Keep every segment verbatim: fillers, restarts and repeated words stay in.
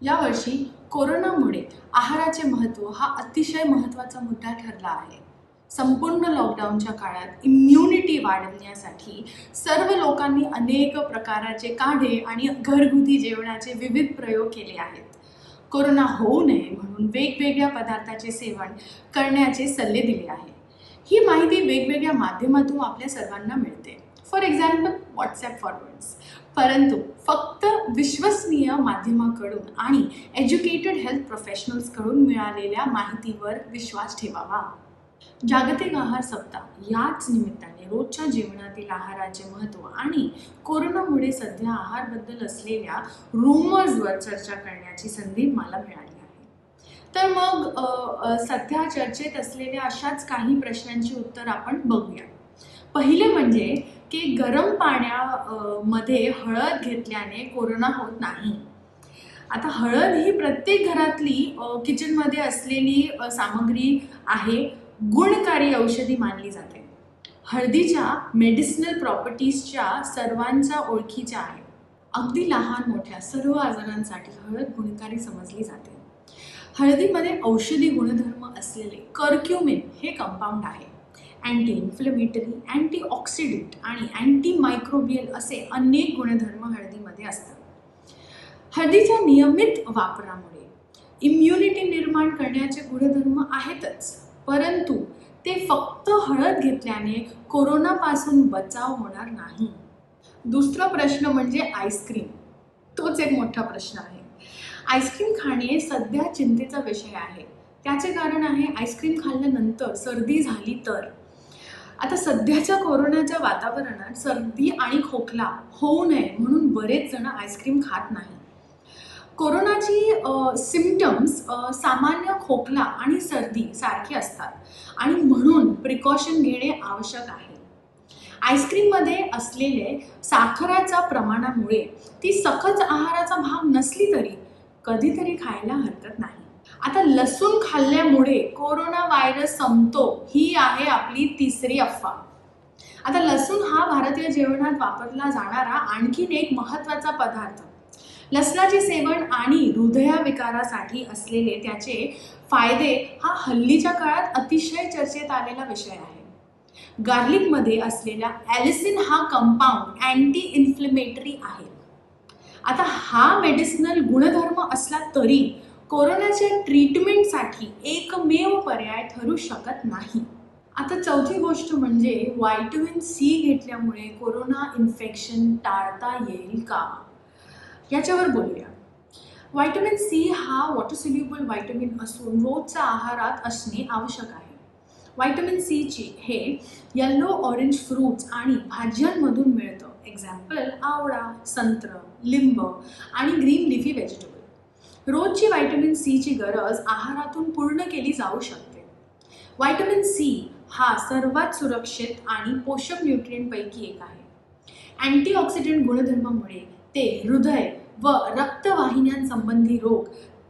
यावर्षी कोरोनामुळे आहाराचे महत्त्व हा अतिशय महत्त्वाचा मुद्दा ठरला आहे। संपूर्ण लॉकडाऊनच्या काळात इम्युनिटी वाढवण्यासाठी सर्व लोकांनी अनेक प्रकारचे काढे आणि घरगुती जेवणाचे विविध प्रयोग केले आहेत। कोरोना होऊ नये म्हणून वेगवेगळ्या पदार्थाचे सेवन करण्याचे सल्ले दिले आहे। ही माहिती वेगवेगळ्या माध्यमातून आपल्या सर्वांना मिळते, फॉर एक्झाम्पल व्हॉट्सॲप फॉरवर्ड्स, परंतु फक्त विश्वसनीय माध्यमाकडून आणि एज्युकेटेड हेल्थ प्रोफेशनल्सकडून मिळालेल्या माहितीवर विश्वास ठेवावा। जागतिक आहार सप्ताह याच निमित्ताने रोजच्या जीवनातील आहाराचे महत्त्व आणि कोरोनामुळे सध्या आहारबद्दल असलेल्या रूमर्सवर चर्चा करण्याची संधी मला मिळाली आहे। तर मग सध्या चर्चेत असलेल्या अशाच काही प्रश्नांची उत्तर आपण बघूया। पहिले म्हणजे की गरम पाण्यामध्ये हळद घेतल्याने कोरोना होत नाही। आता हळद ही प्रत्येक घरातली किचनमध्ये असलेली सामग्री आहे, गुणकारी औषधी मानली जाते। हळदीच्या मेडिसिनल प्रॉपर्टीजच्या सर्वांच्या ओळखीच्या आहे। अगदी लहान मोठ्या सर्व आजारांसाठी हळद गुणकारी समजली जाते। हळदीमध्ये औषधी गुणधर्म असलेले कर्क्युमिन हे कंपाऊंड आहे। अँटी इन्फ्लेमेटरी, अँटीऑक्सिडंट आणि अँटी मायक्रोबियल असे अनेक गुणधर्म हळदीमध्ये असतात। हळदीच्या नियमित वापरामुळे इम्युनिटी निर्माण करण्याचे गुणधर्म आहेतच, परंतु ते फक्त हळद घेतल्याने कोरोनापासून बचाव होणार नाही। दुसरा प्रश्न म्हणजे आईस्क्रीम, तोच एक मोठा प्रश्न आहे। आईस्क्रीम खाणे सध्या चिंतेचा विषय आहे। त्याचे कारण आहे आईस्क्रीम खाल्ल्यानंतर सर्दी झाली तर। आता सध्याच्या कोरोनाच्या वातावरणात सर्दी आणि खोकला होऊ नये म्हणून बरेच जण आईस्क्रीम खात नाही। कोरोनाची सिम्पटम्स सामान्य खोकला आणि सर्दी सारखे असतात आणि म्हणून प्रिकॉशन घेणे आवश्यक आहे। आईस्क्रीममध्ये असलेले साखरेच्या प्रमाणामुळे ती सखत आहाराचा भाग नसली तरी कधीतरी खायला हरकत नाही। आता लसूण खाल्ल्यामुळे कोरोना व्हायरस संपतो ही आहे आपली तिसरी अफवा। आता लसूण हा भारतीय जेवणात वापरला जाणारा आणखीन एक महत्त्वाचा पदार्थ। लसणाचे सेवन आणि हृदयविकारासाठी असलेले त्याचे फायदे हा हल्लीच्या काळात अतिशय चर्चेत आलेला विषय आहे। गार्लिकमध्ये असलेला ॲलिसिन हा कंपाऊंड अँटी इन्फ्लेमेटरी आहे। आता हा मेडिसिनल गुणधर्म असला तरी कोरोनाच्या ट्रीटमेंटसाठी एकमेव पर्याय ठरू शकत नाही। आता चौथी गोष्ट म्हणजे व्हिटॅमिन सी घेतल्यामुळे कोरोना इन्फेक्शन टाळता येईल का, याच्यावर बोलूया। व्हिटॅमिन सी हा वॉटर सोल्युबल व्हिटॅमिन असून रोजच्या आहारात असणे आवश्यक आहे। व्हिटॅमिन सी ची हे येलो ऑरेंज फ्रूट्स आणि भाज्यांमधून मिळतं, एक्झाम्पल आवळा, संत्र, लिंब आणि ग्रीन लिफी व्हेजिटेबल। रोजची व्हिटॅमिन सी ची गरज आहारातून पूर्ण केली जाऊ शकते। व्हिटॅमिन सी हा सर्वात सुरक्षित आणि पोषक न्यूट्रिएंटपैकी एक आहे। अँटीऑक्सिडंट गुणधर्मामुळे ते हृदय व रक्तवाहिन्यांसंबंधी रोग,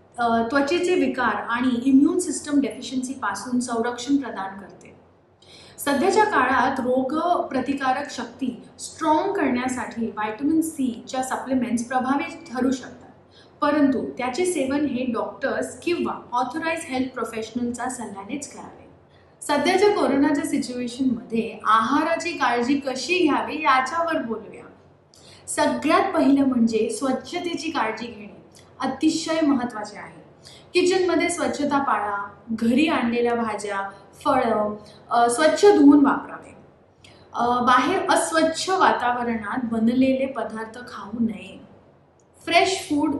त्वचेचे विकार आणि इम्युन सिस्टम डेफिशियन्सीपासून संरक्षण प्रदान करते। सध्याच्या काळात रोग प्रतिकारक शक्ती स्ट्रॉंग करण्यासाठी व्हिटॅमिन सी च्या सप्लिमेंट्स प्रभावी ठरू शकतात, परंतु त्याचे सेवन हे डॉक्टर्स किंवा ऑथराइज हेल्थ प्रोफेशनलच्या सल्ल्यानेच करावे। सध्याच्या कोरोनाच्या सिच्युएशनमध्ये आहाराची काळजी कशी घ्यावी याच्यावर बोलूया। सगळ्यात पहिलं म्हणजे स्वच्छतेची काळजी घेणे अतिशय महत्त्वाचे आहे। किचनमध्ये स्वच्छता पाळा। घरी आणलेल्या भाज्या, फळं स्वच्छ धुवून वापरावे। बाहेर अस्वच्छ वातावरणात बनलेले पदार्थ खाऊ नये। फ्रेश फूड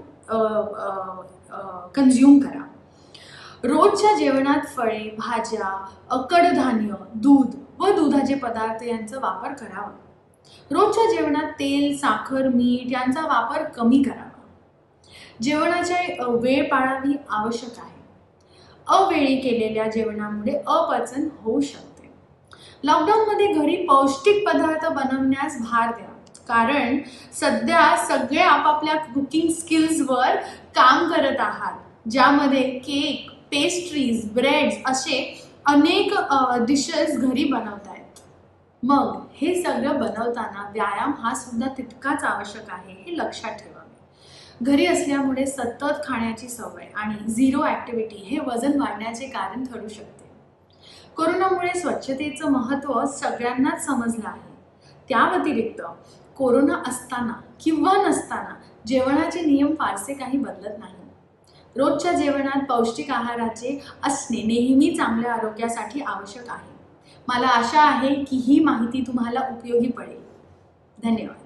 कन्झ्युम करा। रोजच्या जेवणात फळे, भाज्या, कडधान्य, दूध व दुधाचे पदार्थ यांचा वापर करावा। रोजच्या जेवणात तेल, साखर, मीठ यांचा वापर कमी करावा। जेवणाची वेळ पाळावी आवश्यक आहे। अवेळी केलेल्या जेवणामुळे अपचन होऊ शकते। लॉकडाऊनमध्ये घरी पौष्टिक पदार्थ बनवण्यास भार द्या, कारण सध्या सगळे आपापल्या कुकिंग स्किल्सवर काम करत आहात, ज्यामध्ये केक, पेस्ट्रीज, ब्रेड्स असे अनेक डिशेस घरी बनवत आहेत। मग हे सगळं बनवताना व्यायाम हा सुद्धा तितकाच आवश्यक आहे, हे लक्षात ठेवावे। घरी असल्यामुळे सतत खाण्याची सवय आणि झिरो ॲक्टिव्हिटी हे वजन वाढण्याचे कारण ठरू शकते. कोरोनामुळे स्वच्छतेचं महत्त्व सगळ्यांनाच समजलं आहे. त्या व्यतिरिक्त कोरोना असताना किंवा नसताना जेवणाचे नियम फारसे काही बदलत नाही. रोजच्या जेवणात पौष्टिक आहाराचे असणे नेहमी चांगल्या आरोग्यासाठी आवश्यक आहे. मला आशा आहे की ही माहिती तुम्हाला उपयोगी पडेल. धन्यवाद.